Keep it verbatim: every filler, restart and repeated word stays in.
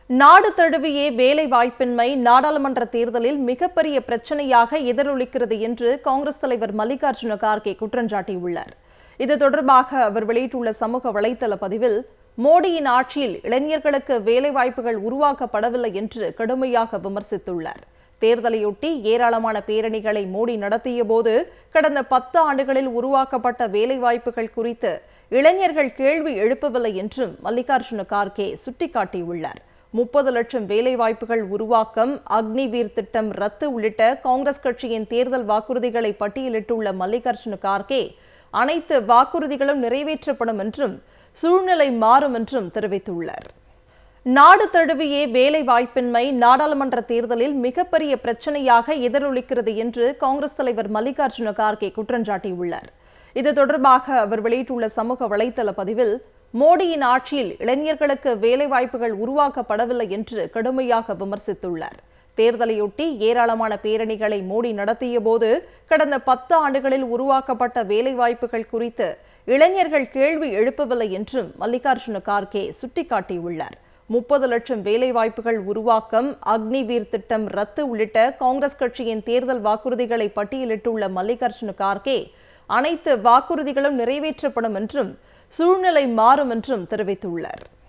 நாடு தழுவிய வேலை வாய்ப்பின்மை நாடாளுமன்ற தேர்தலில் மிகப்பெரிய பிரச்சனையாக எதிரொலிக்கிறது என்று காங்கிரஸ் தலைவர் மல்லிகார்ஜுன கார்கே குற்றம் சாட்டியுள்ளார். இது தொடர்பாக அவர் வெளியிட்டுள்ள சமூக வலைதள பதிவில், மோடியின் ஆட்சியில் இளைஞர்களுக்கு வேலைவாய்ப்புகள் உருவாக்கப்படவில்லை என்று கடுமையாக விமர்சித்துள்ளார். தேர்தலையொட்டி ஏராளமான பேரணிகளை மோடி நடத்திய போது கடந்த பத்து ஆண்டுகளில் உருவாக்கப்பட்ட வேலைவாய்ப்புகள் குறித்து இளைஞர்கள் கேள்வி எழுப்பவில்லை என்றும் மல்லிகார்ஜுன கார்கே சுட்டிக்காட்டியுள்ளார். முப்பது லட்சம் வேலைவாய்ப்புகள் உருவாக்கம், அக்னிவீர் திட்டம் ரத்து உள்ளிட்ட காங்கிரஸ் கட்சியின் தேர்தல் வாக்குறுதிகளை பட்டியலிட்டுள்ள மல்லிகார்ஜுன கார்கே, அனைத்து வாக்குறுதிகளும் நிறைவேற்றப்படும் என்றும் சூழ்நிலை மாறும் என்றும் தெரிவித்துள்ளார். நாடு தழுவிய வேலை வாய்ப்பின்மை நாடாளுமன்ற தேர்தலில் மிகப்பெரிய பிரச்சனையாக எதிரொலிக்கிறது என்று காங்கிரஸ் தலைவர் மல்லிகார்ஜுன கார்கே குற்றம் சாட்டியுள்ளார். இது தொடர்பாக அவர் வெளியிட்டுள்ள சமூக வலைதள பதிவில், மோடியின் ஆட்சியில் இளைஞர்களுக்கு வேலைவாய்ப்புகள் உருவாக்கப்படவில்லை என்று கடுமையாக விமர்சித்துள்ளார். தேர்தலையொட்டி ஏராளமான பேரணிகளை மோடி நடத்திய போது கடந்த பத்து ஆண்டுகளில் உருவாக்கப்பட்ட வேலைவாய்ப்புகள் குறித்து இளைஞர்கள் கேள்வி எழுப்பவில்லை என்றும் மல்லிகார்ஜுன கார்கே சுட்டிக்காட்டியுள்ளார். முப்பது லட்சம் வேலைவாய்ப்புகள் உருவாக்கம், அக்னிவீர் திட்டம் ரத்து உள்ளிட்ட காங்கிரஸ் கட்சியின் தேர்தல் வாக்குறுதிகளை பட்டியலிட்டுள்ள மல்லிகார்ஜுன கார்கே, அனைத்து வாக்குறுதிகளும் நிறைவேற்றப்படும் என்றும் சூழ்நிலை மாறும் என்றும் தெரிவித்துள்ளார்.